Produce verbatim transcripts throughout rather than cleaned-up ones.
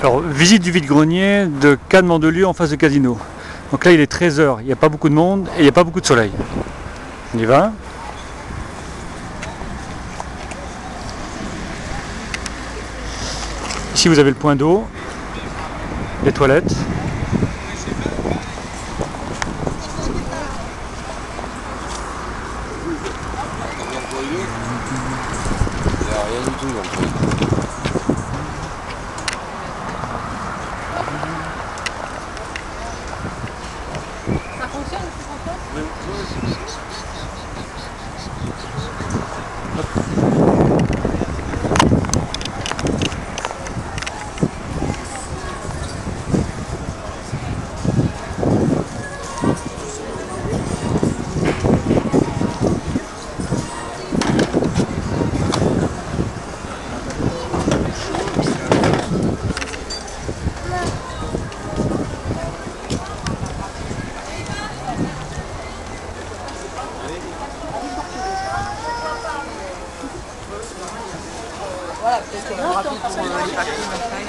Alors, visite du vide-grenier de Cannes-Mandelieu en face de Casino. Donc là, il est treize heures, il n'y a pas beaucoup de monde et il n'y a pas beaucoup de soleil. On y va. Ici, vous avez le point d'eau, les toilettes. Ça fonctionne, tu comprends? Voilà, peut-être que c'est rapide pour les parkings.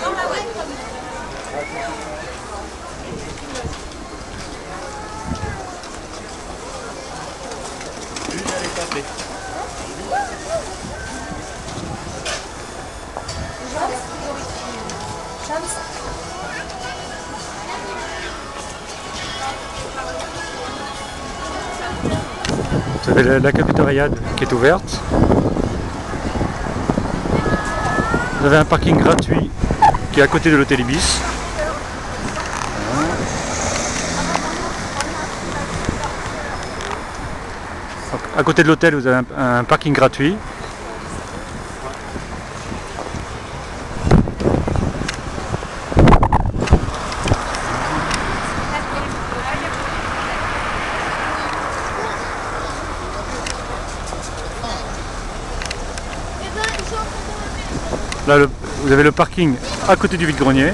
Vous avez la, la cafétéria qui est ouverte. Vous avez un parking gratuit qui est à côté de l'hôtel Ibis. Donc, à côté de l'hôtel, vous avez un, un parking gratuit. Là, le, vous avez le parking à côté du vide-grenier.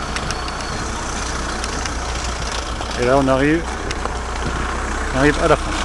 Et là on arrive, on arrive à la fin.